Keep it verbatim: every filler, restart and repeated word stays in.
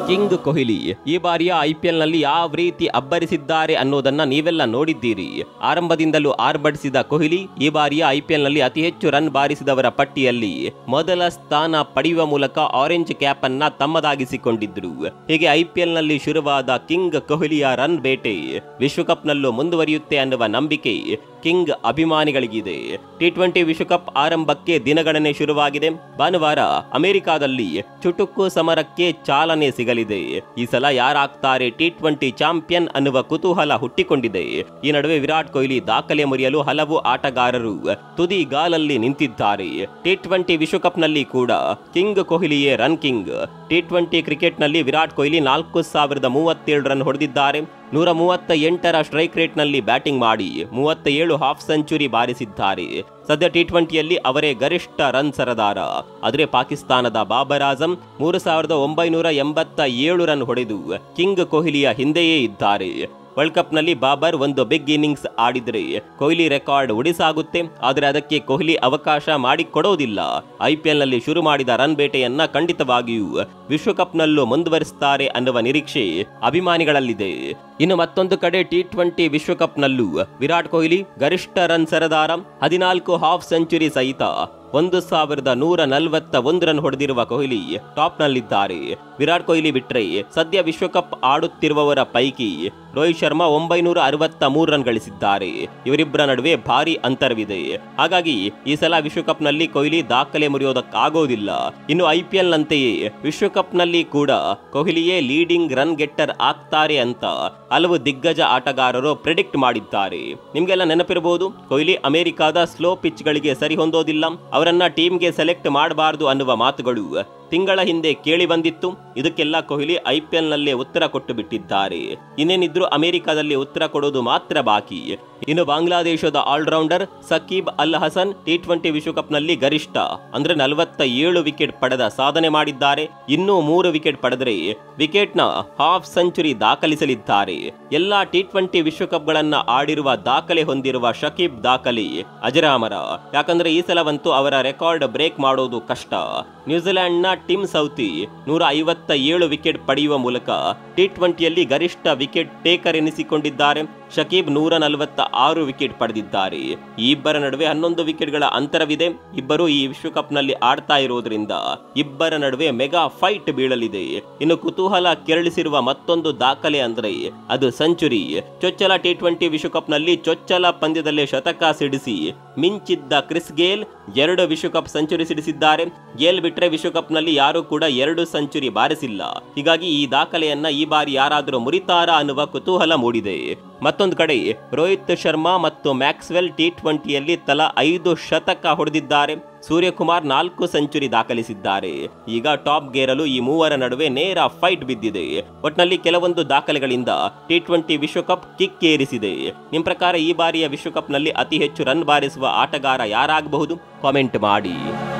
King Kohli ಈ ಬಾರಿಯ IPL ನಲ್ಲಿ ಯಾವ ರೀತಿ ಅಬ್ಬರಿಸಿದ್ದಾರೆ ಅನ್ನೋದನ್ನ ನೀವೆಲ್ಲ ನೋಡಿದ್ದೀರಿ. ಆರಂಭದಿಂದಲೂ ಆರ್ಭಟಿಸಿದ ಕೊಹ್ಲಿ ಈ ಬಾರಿಯ ಐಪಿಎಲ್ ನಲ್ಲಿ ಅತಿ ಹೆಚ್ಚು ರನ್ ಬಾರಿಸಿದವರ ಪಟ್ಟಿಯಲ್ಲಿ ಮೊದಲ ಸ್ಥಾನ ಪಡೆಯುವ ಮೂಲಕ ಆರೆಂಜ್ ಕ್ಯಾಪ್ ಅನ್ನ ತಮ್ಮದಾಗಿಸಿಕೊಂಡಿದ್ರು. ಹೀಗೆ ಐಪಿಎಲ್ ನಲ್ಲಿ ಶುರುವಾದ ಕಿಂಗ್ ಕೊಹ್ಲಿಯ ರನ್ ಬೇಟೆ ವಿಶ್ವಕಪ್ ನಲ್ಲೂ ಮುಂದುವರಿಯುತ್ತೆ ಅನ್ನುವ ನಂಬಿಕೆ ಕಿಂಗ್ ಅಭಿಮಾನಿಗಳಿಗಿದೆ. ಟಿ ಟ್ವೆಂಟಿ ವಿಶ್ವಕಪ್ ಆರಂಭಕ್ಕೆ ದಿನಗಣನೆ ಶುರುವಾಗಿದೆ. ಭಾನುವಾರ ಅಮೆರಿಕಾದಲ್ಲಿ ಚುಟುಕು ಸಮರಕ್ಕೆ ಚಾಲನೆ ಸಿಗಲಿದೆ. ಈ ಸಲ ಯಾರಾಗ್ತಾರೆ ಟಿ ಟ್ವೆಂಟಿ ಚಾಂಪಿಯನ್ ಅನ್ನುವ ಕುತೂಹಲ ಹುಟ್ಟಿಕೊಂಡಿದೆ. ಈ ನಡುವೆ ವಿರಾಟ್ ಕೊಹ್ಲಿ ದಾಖಲೆ ಮುರಿಯಲು ಹಲವು ಆಟಗಾರರು ತುದಿಗಾಲಲ್ಲಿ ನಿಂತಿದ್ದಾರೆ. ಟಿ ಟ್ವೆಂಟಿ ವಿಶ್ವಕಪ್ ನಲ್ಲಿ ಕೂಡ ಕಿಂಗ್ ಕೊಹ್ಲಿಯೇ run king. T twenty cricket ನಲ್ಲಿ ವಿರಾಟ್ ಕೊಹ್ಲಿ ನಾಲ್ಕು ಸಾವಿರದ ಮೂವತ್ತೇಳು ರನ್ ಹೊಡೆದಿದ್ದಾರೆ. ನೂರ ಮೂವತ್ತ ಎಂಟರ ಸ್ಟ್ರೈಕ್ ರೇಟ್ ನಲ್ಲಿ ಬ್ಯಾಟಿಂಗ್ ಮಾಡಿ ಮೂವತ್ತ ಏಳು ಹಾಫ್ ಸೆಂಚುರಿ ಬಾರಿಸಿದ್ದಾರೆ. ಸದ್ಯ ಟಿ ಟ್ವೆಂಟಿಯಲ್ಲಿ ಅವರೇ ಗರಿಷ್ಠ ರನ್ ಸರದಾರ. ಆದರೆ ಪಾಕಿಸ್ತಾನದ ಬಾಬರ್ ಆಜಂ ಮೂರು ಸಾವಿರದ ಒಂಬೈನೂರ ಎಂಬತ್ತ ಏಳು ರನ್ ಹೊಡೆದು ಕಿಂಗ್ ಕೊಹ್ಲಿಯ ಹಿಂದೆಯೇ ಇದ್ದಾರೆ. ವರ್ಲ್ಡ್ ಕಪ್ ನಲ್ಲಿ ಬಾಬರ್ ಒಂದು ಬಿಗ್ ಇನ್ನಿಂಗ್ಸ್ ಆಡಿದ್ರೆ ಕೊಹ್ಲಿ ರೆಕಾರ್ಡ್ ಉಳಿಸಾಗುತ್ತೆ. ಆದರೆ ಅದಕ್ಕೆ ಕೊಹ್ಲಿ ಅವಕಾಶ ಮಾಡಿಕೊಡೋದಿಲ್ಲ. ಐಪಿಎಲ್ ನಲ್ಲಿ ಶುರು ಮಾಡಿದ ರನ್ ಬೇಟೆಯನ್ನ ಖಂಡಿತವಾಗಿಯೂ ವಿಶ್ವಕಪ್ ನಲ್ಲೂ ಮುಂದುವರಿಸುತ್ತಾರೆ ಅನ್ನುವ ನಿರೀಕ್ಷೆ ಅಭಿಮಾನಿಗಳಲ್ಲಿದೆ. ಇನ್ನು ಮತ್ತೊಂದು ಕಡೆ ಟಿ ಟ್ವೆಂಟಿ ವಿಶ್ವಕಪ್ ನಲ್ಲೂ ವಿರಾಟ್ ಕೊಹ್ಲಿ ಗರಿಷ್ಠ ರನ್ ಸರದಾರ. ಹದಿನಾಲ್ಕು ಹಾಫ್ ಸೆಂಚುರಿ ಸಹಿತ ಒಂದು ಸಾವಿರದ ನೂರ ನಲವತ್ತ ಒಂದು ರನ್ ಹೊಡೆದಿರುವ ಕೊಹ್ಲಿ ಟಾಪ್ ನಲ್ಲಿದ್ದಾರೆ. ವಿರಾಟ್ ಕೊಹ್ಲಿ ಬಿಟ್ರೆ ಸದ್ಯ ವಿಶ್ವಕಪ್ ಆಡುತ್ತಿರುವವರ ಪೈಕಿ ರೋಹಿತ್ ಶರ್ಮಾ ಒಂಬೈನೂರ ಅರವತ್ತ ಮೂರು ರನ್ ಗಳಿಸಿದ್ದಾರೆ. ಇವರಿಬ್ಬರ ನಡುವೆ ಭಾರಿ ಅಂತರವಿದೆ. ಹಾಗಾಗಿ ಈ ಸಲ ವಿಶ್ವಕಪ್ ನಲ್ಲಿ ಕೊಹ್ಲಿ ದಾಖಲೆ ಮುರಿಯೋದಕ್ಕಾಗೋದಿಲ್ಲ. ಇನ್ನು ಐಪಿಎಲ್ ನಂತೆಯೇ ವಿಶ್ವಕಪ್ ನಲ್ಲಿ ಕೂಡ ಕೊಹ್ಲಿಯೇ ಲೀಡಿಂಗ್ ರನ್ ಗೆಟ್ಟರ್ ಆಗ್ತಾರೆ ಅಂತ ಹಲವು ದಿಗ್ಗಜ ಆಟಗಾರರು ಪ್ರೆಡಿಕ್ಟ್ ಮಾಡಿದ್ದಾರೆ. ನಿಮ್ಗೆಲ್ಲ ನೆನಪಿರಬಹುದು, ಕೊಹ್ಲಿ ಅಮೆರಿಕಾದ ಸ್ಲೋ ಪಿಚ್ ಗಳಿಗೆ ಸರಿ ಹೊಂದೋದಿಲ್ಲ, ಅವರನ್ನ ಟೀಮ್ಗೆ ಸೆಲೆಕ್ಟ್ ಮಾಡಬಾರದು ಅನ್ನುವ ಮಾತುಗಳು ತಿಂಗಳ ಹಿಂದೆ ಕೇಳಿ ಬಂದಿತ್ತು. ಇದಕ್ಕೆಲ್ಲ ಕೊಹ್ಲಿ ಐಪಿಎಲ್ ನಲ್ಲೇ ಉತ್ತರ ಕೊಟ್ಟು ಬಿಟ್ಟಿದ್ದಾರೆ. ಇನ್ನೇನಿದ್ರು ಅಮೆರಿಕಾದಲ್ಲಿ ಉತ್ತರ ಕೊಡೋದು ಮಾತ್ರ ಬಾಕಿ. ಇನ್ನು ಬಾಂಗ್ಲಾದೇಶದ ಆಲ್ರೌಂಡರ್ ಸಕೀಬ್ ಅಲ್ ಹಸನ್ ಟಿ ಟ್ವೆಂಟಿ ವಿಶ್ವಕಪ್ ನಲ್ಲಿ ಗರಿಷ್ಠ ಅಂದ್ರೆ ನಲವತ್ತ ಏಳು ವಿಕೆಟ್ ಪಡೆದ ಸಾಧನೆ ಮಾಡಿದ್ದಾರೆ. ಇನ್ನೂ ಮೂರು ವಿಕೆಟ್ ಪಡೆದರೆ ವಿಕೆಟ್ ನ ಹಾಫ್ ಸೆಂಚುರಿ ದಾಖಲಿಸಲಿದ್ದಾರೆ. ಎಲ್ಲಾ ಟಿ ಟ್ವೆಂಟಿ ವಿಶ್ವಕಪ್ ಗಳನ್ನ ಆಡಿರುವ ದಾಖಲೆ ಹೊಂದಿರುವ ಶಕೀಬ್ ದಾಖಲೆ ಅಜರಾಮರ. ಯಾಕಂದ್ರೆ ಈ ಸಲವಂತೂ ಅವರ ರೆಕಾರ್ಡ್ ಬ್ರೇಕ್ ಮಾಡೋದು ಕಷ್ಟ. ನ್ಯೂಜಿಲೆಂಡ್ ನ ಟಿಮ್ ಸೌತಿ ನೂರ ಐವತ್ತ ಏಳು ವಿಕೆಟ್ ಪಡೆಯುವ ಮೂಲಕ ಟಿ ಟ್ವೆಂಟಿಯಲ್ಲಿ ಗರಿಷ್ಠ ವಿಕೆಟ್ ಟೇಕರ್ ಎನಿಸಿಕೊಂಡಿದ್ದಾರೆ. ಶಕೀಬ್ ನೂರ ನಲವತ್ತ ಆರು ವಿಕೆಟ್ ಪಡೆದಿದ್ದಾರೆ. ಈ ಇಬ್ಬರ ನಡುವೆ ಹನ್ನೊಂದು ವಿಕೆಟ್ಗಳ ಅಂತರವಿದೆ. ಇಬ್ಬರು ಈ ವಿಶ್ವಕಪ್ ನಲ್ಲಿ ಆಡ್ತಾ ಇರೋದ್ರಿಂದ ಇಬ್ಬರ ನಡುವೆ ಮೆಗಾ ಫೈಟ್ ಬೀಳಲಿದೆ. ಇನ್ನು ಕುತೂಹಲ ಕೆರಳಿಸಿರುವ ಮತ್ತೊಂದು ದಾಖಲೆ ಅಂದ್ರೆ ಅದು ಸೆಂಚುರಿ. ಚೊಚ್ಚಲ ಟಿ ಟ್ವೆಂಟಿ ವಿಶ್ವಕಪ್ ನಲ್ಲಿ ಚೊಚ್ಚಲ ಪಂದ್ಯದಲ್ಲೇ ಶತಕ ಸಿಡಿಸಿ ಮಿಂಚಿದ್ದ ಕ್ರಿಸ್ ಗೇಲ್ ಎರಡು ವಿಶ್ವಕಪ್ ಸೆಂಚುರಿ ಸಿಡಿಸಿದ್ದಾರೆ. ಗೇಲ್ ಬಿಟ್ರೆ ವಿಶ್ವಕಪ್ ನಲ್ಲಿ ಯಾರು ಕೂಡ ಎರಡು ಸೆಂಚುರಿ ಬಾರಿಸಿಲ್ಲ. ಹೀಗಾಗಿ ಈ ದಾಖಲೆಯನ್ನ ಈ ಬಾರಿ ಯಾರಾದರೂ ಮುರಿತಾರಾ ಅನ್ನುವ ಕುತೂಹಲ ಮೂಡಿದೆ. ಮತ್ತೊಂದು ಕಡೆ ರೋಹಿತ್ ಶರ್ಮಾ ಮತ್ತು ಮ್ಯಾಕ್ಸ್ವೆಲ್ ಟಿ ಟ್ವೆಂಟಿಯಲ್ಲಿ ತಲಾ ಐದು ಶತಕ ಹೊಡೆದಿದ್ದಾರೆ. ಸೂರ್ಯಕುಮಾರ್ ನಾಲ್ಕು ಸೆಂಚುರಿ ದಾಖಲಿಸಿದ್ದಾರೆ. ಈಗ ಟಾಪ್ ಗೇರಲು ಈ ಮೂವರ ನಡುವೆ ನೇರ ಫೈಟ್ ಬಿದ್ದಿದೆ. ಒಟ್ನಲ್ಲಿ ಕೆಲವೊಂದು ದಾಖಲೆಗಳಿಂದ ಟಿ ಟ್ವೆಂಟಿ ವಿಶ್ವಕಪ್ ಕಿಕ್ ಏರಿಸಿದೆ. ನಿಮ್ ಪ್ರಕಾರ ಈ ಬಾರಿಯ ವಿಶ್ವಕಪ್ ನಲ್ಲಿ ಅತಿ ಹೆಚ್ಚು ರನ್ ಬಾರಿಸುವ ಆಟಗಾರ ಯಾರಾಗಬಹುದು? ಕಾಮೆಂಟ್ ಮಾಡಿ.